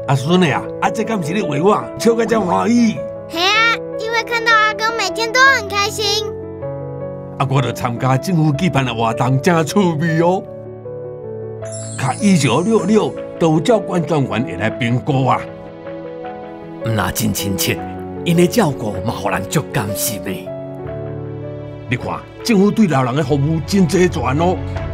阿孙的啊，这敢不是你为我笑个这欢喜？ 嘿啊，因为看到阿公每天都很开心。 我就参加政府举办的活动，真趣味哦。卡1966都有照管专员会来评估啊。 那真亲切，因的照顾嘛，互人足甘心的。 你看，政府对老人的服务真齐全哦。